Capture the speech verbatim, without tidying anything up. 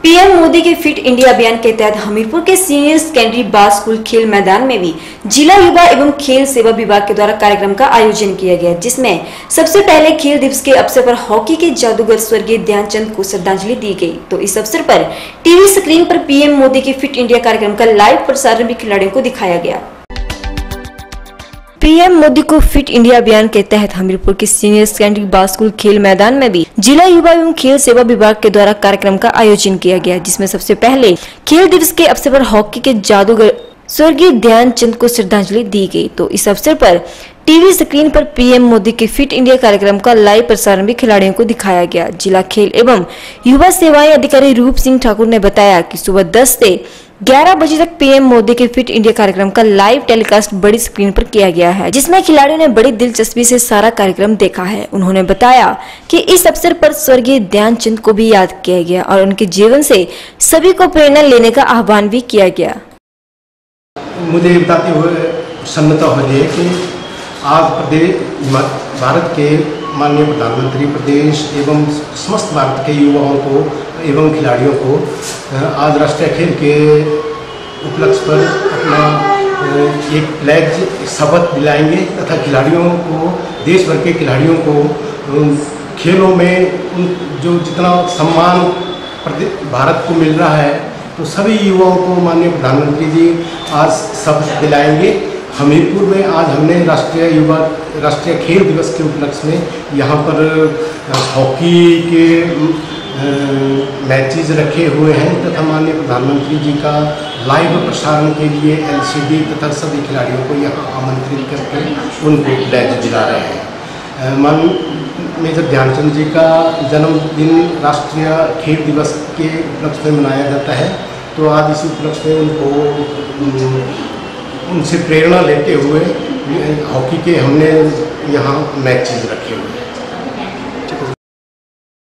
PM Modi के fit India अभियान के तहत हमीरपुर के सीनियर सेकेंडरी बाल स्कूल खेल मैदान में भी जिला युवा एवं खेल सेवा विभाग के द्वारा कार्यक्रम का आयोजन किया गया, जिसमें सबसे पहले खेल दिवस के अवसर पर हॉकी के जादूगर स्वर्गीय ध्यानचंद को श्रद्धांजलि दी गई। तो इस अवसर पर टीवी स्क्रीन पर पीएम मोदी के फिट इंडिया कार्यक्रम का लाइव प्रसारण भी खिलाड़ियों को दिखाया गया। पीएम मोदी को फिट इंडिया अभियान के तहत हमीरपुर के सीनियर सेकेंडरी बाल स्कूल खेल मैदान में भी जिला युवा एवं खेल सेवा विभाग के द्वारा कार्यक्रम का आयोजन किया गया, जिसमें सबसे पहले खेल दिवस के अवसर पर हॉकी के जादूगर स्वर्गीय ध्यानचंद को श्रद्धांजलि दी गई। तो इस अवसर पर टीवी स्क्रीन पर पीएम मोदी के फिट इंडिया कार्यक्रम का लाइव प्रसारण भी खिलाड़ियों को दिखाया गया। जिला खेल एवं युवा सेवाएं अधिकारी रूप सिंह ठाकुर ने बताया कि सुबह दस से ग्यारह बजे तक पीएम मोदी के फिट इंडिया कार्यक्रम का लाइव टेलीकास्ट बड़ी स्क्रीन पर किया गया है, जिसमें खिलाड़ियों ने बड़ी दिलचस्पी से सारा कार्यक्रम देखा है। उन्होंने बताया कि इस अवसर पर स्वर्गीय ध्यानचंद को भी याद किया गया और उनके जीवन से सभी को प्रेरणा लेने का आह्वान भी किया गया। मुझे बताते हुए प्रसन्नता हो रही है कि आज प्रदेश भारत के माननीय प्रधानमंत्री प्रदेश एवं समस्त भारत के युवाओं को एवं खिलाड़ियों को आज राष्ट्रीय खेल के उपलक्ष्य पर अपना एक फ्लैग शपथ दिलाएंगे तथा खिलाड़ियों को, देश भर के खिलाड़ियों को खेलों में जो जितना सम्मान भारत को मिल रहा है, तो सभी युवाओं को माननीय प्रधानमंत्री जी आज शपथ दिलाएंगे। हमीरपुर में आज हमने राष्ट्रीय युवा राष्ट्रीय खेल दिवस के उपलक्ष्य में यहाँ पर हॉकी के मैचेस रखे हुए हैं तथा माननीय प्रधानमंत्री जी का लाइव प्रसारण के लिए एलसीडी तथा सभी खिलाड़ियों को यहाँ आमंत्रित करके उनको फ्लैग दिला रहे हैं। मान मेजर ध्यानचंद जी का जन्मदिन राष्ट्रीय खेल दिवस के उपलक्ष्य में मनाया जाता है, तो आज इसी उपलक्ष्य में उनको उनसे प्रेरणा लेते हुए हॉकी के हमने यहाँ मैचेस रखे हुए हैं।